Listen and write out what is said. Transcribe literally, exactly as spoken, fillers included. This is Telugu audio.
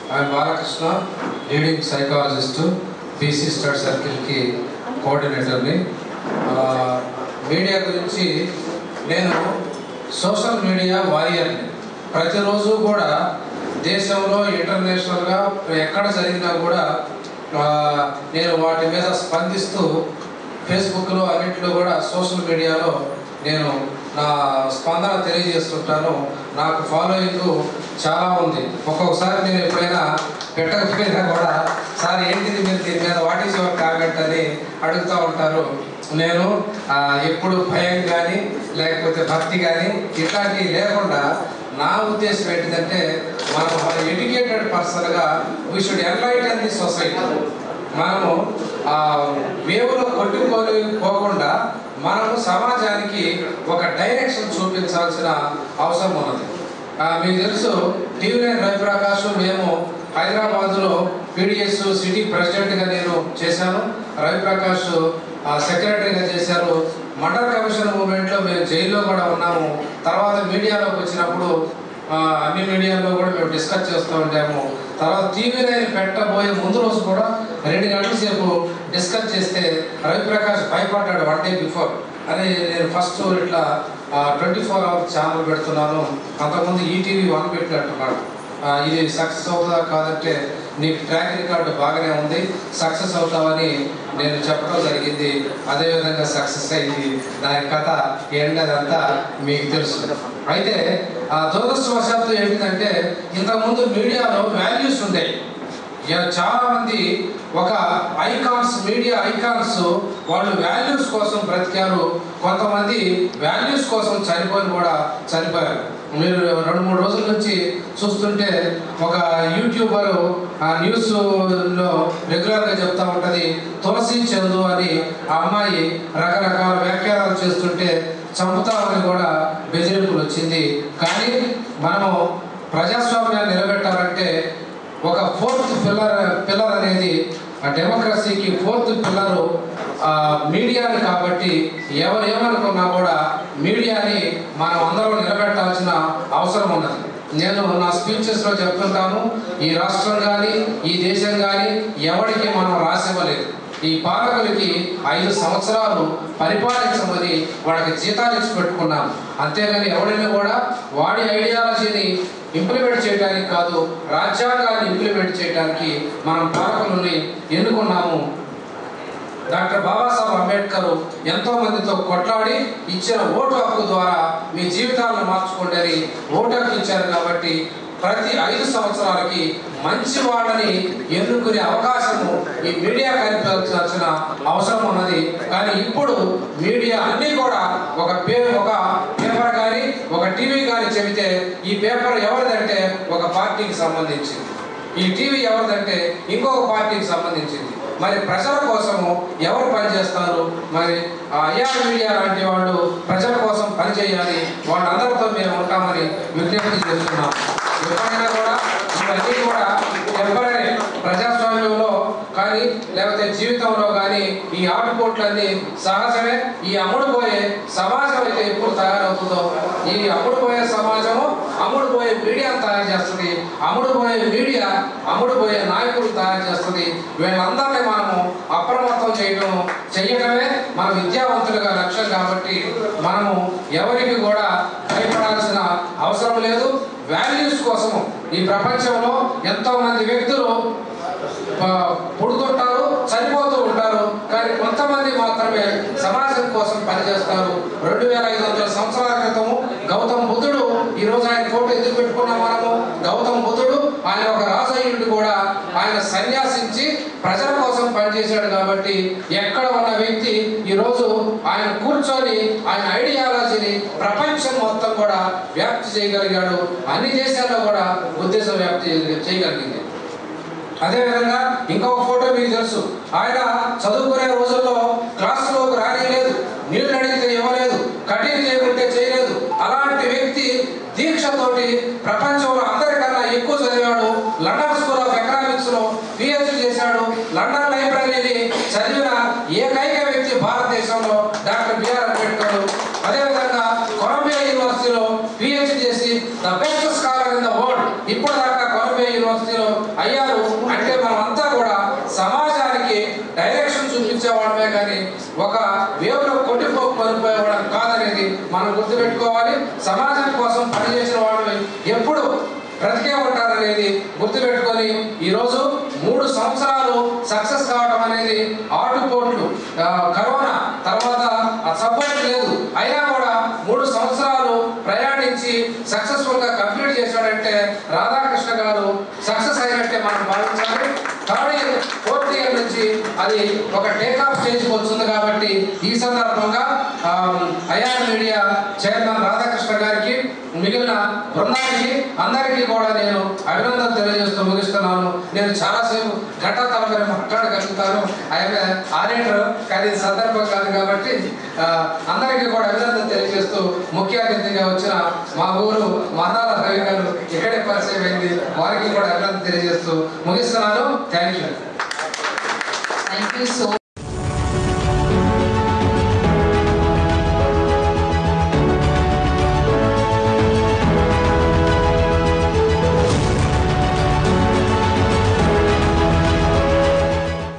I'm Balakrishna, leading psychologist, B C Stud Circle की కోఆర్డినేటర్ని. మీడియా గురించి నేను సోషల్ మీడియా వారియర్ని. ప్రతిరోజు కూడా దేశంలో ఇంటర్నేషనల్గా ఎక్కడ జరిగినా కూడా నేను వాటి మీద స్పందిస్తూ ఫేస్బుక్లో అన్నింటిలో కూడా సోషల్ మీడియాలో నేను నా స్పందన తెలియజేస్తుంటాను. నాకు ఫాలోయింగ్ చాలా ఉంది. ఒక్కొక్కసారి నేను ఎప్పుడైనా పెట్టకపోయినా కూడా సార్ ఏంటిది మీరు దీని మీద వాట్ ఈజ్ యువర్ కామెంట్ అని అడుగుతూ ఉంటారు. నేను ఎప్పుడు భయం కానీ లేకపోతే భక్తి కానీ ఇట్లాంటివి లేకుండా నా ఉద్దేశం ఏంటిదంటే మనం ఎడ్యుకేటెడ్ పర్సన్గా we should enlighten the society. మనము వేవులో కొట్టుకొని పోకుండా మనము సమాజానికి ఒక డైరెక్షన్ చూపించాల్సిన అవసరం ఉన్నది. మీకు తెలుసు టీవీ నైన్ రవిప్రకాష్ మేము హైదరాబాద్లో పీడిఎస్ సిటీ ప్రెసిడెంట్గా నేను చేశాను, రవిప్రకాష్ సెక్రటరీగా చేశారు. మర్డర్ కమిషన్ మూమెంట్లో మేము జైల్లో కూడా ఉన్నాము. తర్వాత మీడియాలోకి వచ్చినప్పుడు అన్ని మీడియాలో కూడా మేము డిస్కస్ చేస్తూ ఉంటాము. తర్వాత టీవీ నైన్ పెట్టబోయే ముందు రోజు కూడా రెండు గంటల సేపు డిస్కస్ చేస్తే రవిప్రకాష్ భయపడ్డాడు వన్ డే బిఫోర్. అని నేను ఫస్ట్ ఇట్లా ట్వంటీ ఫోర్ అవర్స్ ఛానల్ పెడుతున్నాను, అంతకుముందు ఈటీవీ వన్ పెట్టినట్టున్నాడు. ఇది సక్సెస్ అవుతుందా కాదంటే నీకు ట్రాక్ రికార్డు బాగానే ఉంది, సక్సెస్ అవుతావని నేను చెప్పడం జరిగింది. అదేవిధంగా సక్సెస్ అయింది. దాని కథ ఏంటంతా మీకు తెలుసు. అయితే ఆ దురదృష్టవశాత్తు ఏంటంటే ఇంతకుముందు మీడియాలో వాల్యూస్ ఉండేవి. చాలామంది ఒక ఐకాన్స్, మీడియా ఐకాన్స్ వాళ్ళు వాల్యూస్ కోసం బ్రతికారు. కొంతమంది వాల్యూస్ కోసం చనిపోయి కూడా చనిపోయారు. మీరు రెండు మూడు రోజుల నుంచి చూస్తుంటే ఒక యూట్యూబరు ఆ న్యూస్లో రెగ్యులర్గా చెప్తూ ఉంటుంది, తులసి చందు అని ఆ అమ్మాయి రకరకాల వ్యాఖ్యానాలు చేస్తుంటే చంపుతామని కూడా బెదిరింపులు వచ్చింది. కానీ మనము ప్రజాస్వామ్యాన్ని నిలబెట్టాలంటే ఒక ఫోర్త్ పిల్లర్ పిల్లర్ అనేది డెమోక్రసీకి ఫోర్త్ పిల్లరు మీడియాని. కాబట్టి ఎవరు ఏమనుకున్నా కూడా మీడియాని మనం అందరం నిలబెట్టాల్సిన అవసరం ఉన్నది. నేను నా స్పీచెస్లో చెప్తుంటాను, ఈ రాష్ట్రం కానీ ఈ దేశం కానీ ఎవరికి మనం రాసివ్వలేదు. ఈ పాలకులకి ఐదు సంవత్సరాలు పరిపాలించమని వాళ్ళకి జీతాలు ఇచ్చి పెట్టుకున్నాం. అంతేగాని ఎవరిని కూడా వాడి ఐడియాలజీని ఇంప్లిమెంట్ చేయడానికి కాదు, రాజ్యాంగాన్ని ఇంప్లిమెంట్ చేయడానికి మనం పాలకులని ఎన్నుకున్నాము. డాక్టర్ బాబాసాహెబ్ అంబేద్కర్ ఎంతో మందితో కొట్లాడి ఇచ్చిన ఓటు హక్కు ద్వారా మీ జీవితాలను మార్చుకోండి అని ఓటు హక్కు ఇచ్చారు. కాబట్టి ప్రతి ఐదు సంవత్సరాలకి మంచి వాళ్ళని ఎన్నుకునే అవకాశము ఈ మీడియా కల్పించాల్సిన అవసరం ఉన్నది. కానీ ఇప్పుడు మీడియా అన్నీ కూడా ఒక పే ఒక పేపర్ కానీ ఒక టీవీ కానీ చెబితే ఈ పేపర్ ఎవరిదంటే ఒక పార్టీకి సంబంధించింది, ఈ టీవీ ఎవరిదంటే ఇంకొక పార్టీకి సంబంధించింది. మరి ప్రజల కోసము ఎవరు పనిచేస్తారు? మరి ఐఆర్ మీడియా లాంటి వాళ్ళు ప్రజల కోసం పనిచేయాలి. వాళ్ళందరితో మేము ఉంటామని విజ్ఞప్తి చేస్తున్నాం. ఎప్పుడైనా కూడా ఇవన్నీ కూడా ఎవరైనా ప్రజాస్వామ్యంలో కానీ లేకపోతే జీవితంలో కానీ ఈ ఆటుపోట్లన్నీ సహజమే. ఈ అమ్ముడుపోయే సమాజం అయితే ఎప్పుడు తయారవుతుందో, ఈ అమ్ముడుపోయే సమాజము అమ్ముడుపోయే మీడియాను తయారు చేస్తుంది. అమ్ముడుపోయే మీడియా అమ్ముడుపోయే నాయకులు తయారు చేస్తుంది. వీళ్ళందరినీ మనము అప్రమత్తం చేయడం చెయ్యడమే మన విద్యావంతులుగా లక్ష్యం. కాబట్టి మనము ఎవరికి కూడా భయపడాల్సిన అవసరం లేదు. వాల్యూస్ కోసము ఈ ప్రపంచంలో ఎంతో మంది వ్యక్తులు పుడుతుంటారు, చనిపోతూ ఉంటారు. కానీ కొంతమంది మాత్రమే సమాజం కోసం పనిచేస్తారు. రెండు వేల ఐదు వందల సంవత్సరాల క్రితము గౌతమ బుద్ధుడు, ఈరోజు ఆయన ఫోటో ఎందుకు పెట్టుకున్నాం మనము? గౌతమ బుద్ధుడు ఆయన ఒక రాజయ్యుడు కూడా ఆయన సన్యాసించి ప్రజల కోసం పనిచేశాడు. కాబట్టి ఎక్కడ ఉన్న వ్యక్తి ఈరోజు ఆయన కూర్చొని ఆయన ఐడియాలజీని ప్రపంచం మొత్తం కూడా వ్యాప్తి చేయగలిగాడు. అన్ని దేశాల్లో కూడా ఉద్దేశం వ్యాప్తి చేయగలిగింది. అదేవిధంగా ఇంకొక ఫోటో మీకు తెలుసు, ఆయన చదువుకునే రోజుల్లో క్లాసులోకి రానియలేదు, నీళ్ళు అడిగితే ఇవ్వలేదు, కటింగ్ చేయకుంటే చేయలేదు. అలాంటి వ్యక్తి దీక్షతోటి ప్రపంచంలో అందరికన్నా ఎక్కువ చదివాడు. లండన్ స్కూల్ ఆఫ్ ఎకనామిక్స్ లో పిహెచ్డి చేశాడు. లండన్ లైబ్రరీని చదివిన ఏకైక వ్యక్తి భారతదేశంలో డాక్టర్ బిఆర్ అంబేద్కర్. అదేవిధంగా కొలంబియా యూనివర్సిటీలో పిహెచ్డి చేసి the best scholar in the world ఇప్పుడు దాకా కొలంబియా యూనివర్సిటీలో అయ్యారు అంటే మనమంతా కూడా సమాజానికి డైరెక్షన్ చూపించేవాడమే కానీ ఒక వేవ్లో కొట్టిపోకు పడిపోయేవాళ్ళం కాదనేది మనం గుర్తుపెట్టుకోవాలి. సమాజం కోసం పనిచేసిన వాళ్ళు ఎప్పుడు బ్రతికే ఉంటారనేది గుర్తుపెట్టుకొని ఈరోజు మూడు సంవత్సరాలు సక్సెస్ కావడం అనేది ఆటుపోట్లు, కరోనా తర్వాత సపోర్ట్ లేదు, అయినా కూడా మూడు సంవత్సరాలు ప్రయాణించి సక్సెస్ఫుల్ గా కంప్లీట్ చేశాడంటే రాధాకృష్ణ గారు సక్సెస్ అయినట్టే మనం భావించాలి. థర్డ్ ఇయర్ ఫోర్త్ ఇయర్ నుంచి అది ఒక టేక్ ఆఫ్ స్టేజ్కి వస్తుంది కాబట్టి ఈ సందర్భంగా అయాన్ మీడియా చైర్మన్ రాధాకృష్ణ గారికి మిగిలిన బృందానికి అందరికీ కూడా నేను అభినందనలు తెలియజేస్తూ ముగిస్తున్నాను. నేను చాలాసేపు ఘట్ట తలపరి మాట్లాడగలుగుతాను, ఆయన ఆరేటర్, కానీ సందర్భం కాదు కాబట్టి అందరికీ కూడా అభినందనలు తెలియజేస్తూ ముఖ్య అతిథిగా వచ్చిన మా ఊరు మరణాల రవి గారు ఇక్కడే పరిచయం అయింది, వారికి కూడా అభినందనలు తెలియజేస్తూ ముగిస్తున్నాను. Thank you. Thank you so